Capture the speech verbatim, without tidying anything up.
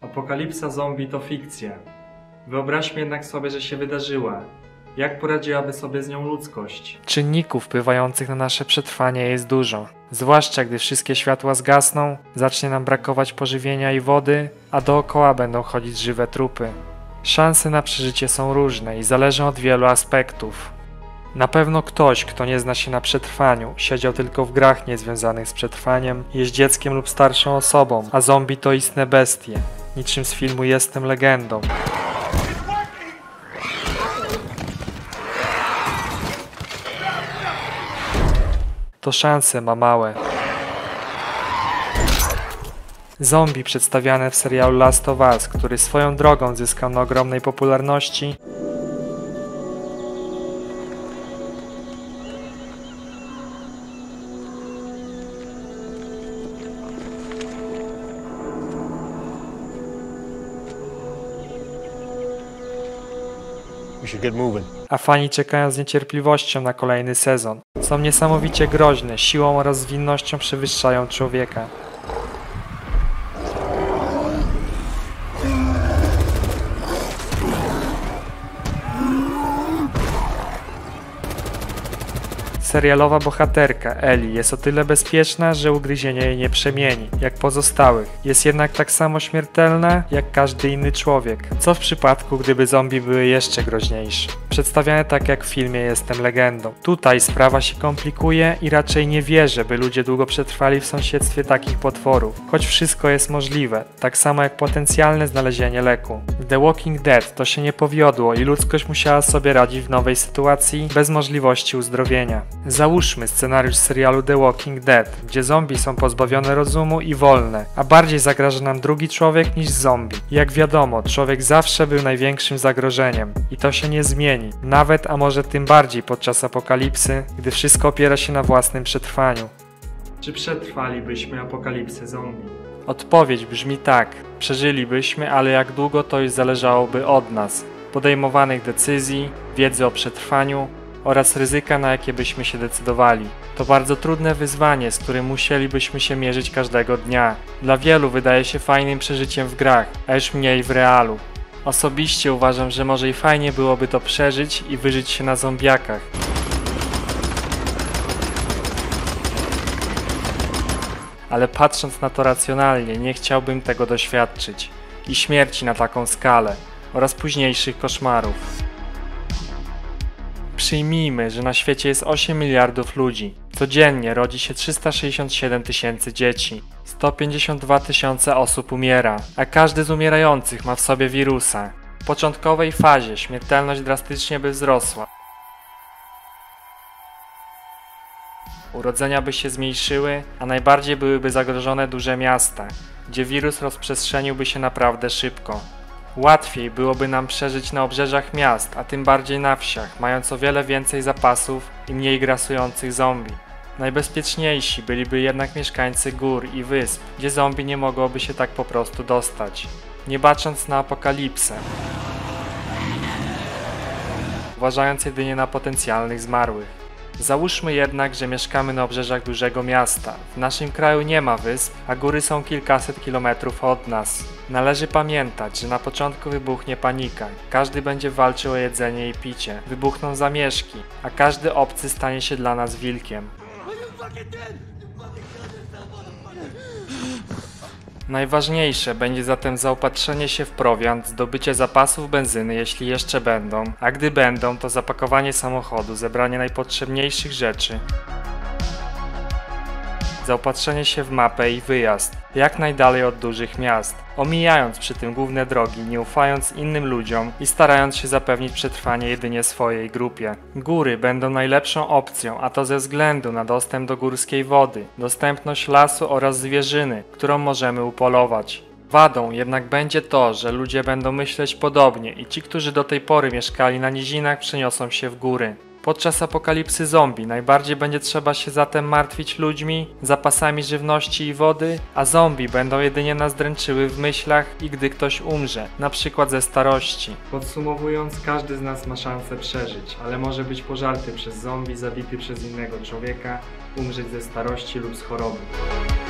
Apokalipsa zombie to fikcja. Wyobraźmy jednak sobie, że się wydarzyła. Jak poradziłaby sobie z nią ludzkość? Czynników wpływających na nasze przetrwanie jest dużo. Zwłaszcza gdy wszystkie światła zgasną, zacznie nam brakować pożywienia i wody, a dookoła będą chodzić żywe trupy. Szanse na przeżycie są różne i zależą od wielu aspektów. Na pewno ktoś, kto nie zna się na przetrwaniu, siedział tylko w grach niezwiązanych z przetrwaniem, jest dzieckiem lub starszą osobą, a zombie to istne bestie, niczym z filmu Jestem legendą. To szanse ma małe. Zombie przedstawiane w serialu Last of Us, który swoją drogą zyskał na ogromnej popularności, a fani czekają z niecierpliwością na kolejny sezon. Są niesamowicie groźne, siłą oraz zwinnością przewyższają człowieka. Serialowa bohaterka, Ellie, jest o tyle bezpieczna, że ugryzienie jej nie przemieni, jak pozostałych. Jest jednak tak samo śmiertelna, jak każdy inny człowiek. Co w przypadku, gdyby zombie były jeszcze groźniejsze? Przedstawiane tak jak w filmie Jestem legendą. Tutaj sprawa się komplikuje i raczej nie wierzę, by ludzie długo przetrwali w sąsiedztwie takich potworów. Choć wszystko jest możliwe, tak samo jak potencjalne znalezienie leku. W The Walking Dead to się nie powiodło i ludzkość musiała sobie radzić w nowej sytuacji bez możliwości uzdrowienia. Załóżmy scenariusz serialu The Walking Dead, gdzie zombie są pozbawione rozumu i wolne, a bardziej zagraża nam drugi człowiek niż zombie. Jak wiadomo, człowiek zawsze był największym zagrożeniem i to się nie zmieni, nawet a może tym bardziej podczas apokalipsy, gdy wszystko opiera się na własnym przetrwaniu. Czy przetrwalibyśmy apokalipsę zombie? Odpowiedź brzmi tak, przeżylibyśmy, ale jak długo to już zależałoby od nas, podejmowanych decyzji, wiedzy o przetrwaniu oraz ryzyka, na jakie byśmy się decydowali. To bardzo trudne wyzwanie, z którym musielibyśmy się mierzyć każdego dnia. Dla wielu wydaje się fajnym przeżyciem w grach, a już mniej w realu. Osobiście uważam, że może i fajnie byłoby to przeżyć i wyżyć się na zombiakach. Ale patrząc na to racjonalnie, nie chciałbym tego doświadczyć. I śmierci na taką skalę, oraz późniejszych koszmarów. Przyjmijmy, że na świecie jest osiem miliardów ludzi. Codziennie rodzi się trzysta sześćdziesiąt siedem tysięcy dzieci. sto pięćdziesiąt dwa tysiące osób umiera, a każdy z umierających ma w sobie wirusa. W początkowej fazie śmiertelność drastycznie by wzrosła. Urodzenia by się zmniejszyły, a najbardziej byłyby zagrożone duże miasta, gdzie wirus rozprzestrzeniłby się naprawdę szybko. Łatwiej byłoby nam przeżyć na obrzeżach miast, a tym bardziej na wsiach, mając o wiele więcej zapasów i mniej grasujących zombie. Najbezpieczniejsi byliby jednak mieszkańcy gór i wysp, gdzie zombie nie mogłoby się tak po prostu dostać. Nie bacząc na apokalipsę, uważając jedynie na potencjalnych zmarłych. Załóżmy jednak, że mieszkamy na obrzeżach dużego miasta. W naszym kraju nie ma wysp, a góry są kilkaset kilometrów od nas. Należy pamiętać, że na początku wybuchnie panika. Każdy będzie walczył o jedzenie i picie. Wybuchną zamieszki, a każdy obcy stanie się dla nas wilkiem. Najważniejsze będzie zatem zaopatrzenie się w prowiant, zdobycie zapasów benzyny, jeśli jeszcze będą, a gdy będą, to zapakowanie samochodu, zebranie najpotrzebniejszych rzeczy, zaopatrzenie się w mapę i wyjazd, jak najdalej od dużych miast, omijając przy tym główne drogi, nie ufając innym ludziom i starając się zapewnić przetrwanie jedynie swojej grupie. Góry będą najlepszą opcją, a to ze względu na dostęp do górskiej wody, dostępność lasu oraz zwierzyny, którą możemy upolować. Wadą jednak będzie to, że ludzie będą myśleć podobnie i ci, którzy do tej pory mieszkali na nizinach, przeniosą się w góry. Podczas apokalipsy zombie najbardziej będzie trzeba się zatem martwić ludźmi, zapasami żywności i wody, a zombie będą jedynie nas dręczyły w myślach i gdy ktoś umrze, na przykład ze starości. Podsumowując, każdy z nas ma szansę przeżyć, ale może być pożarty przez zombie, zabity przez innego człowieka, umrzeć ze starości lub z choroby.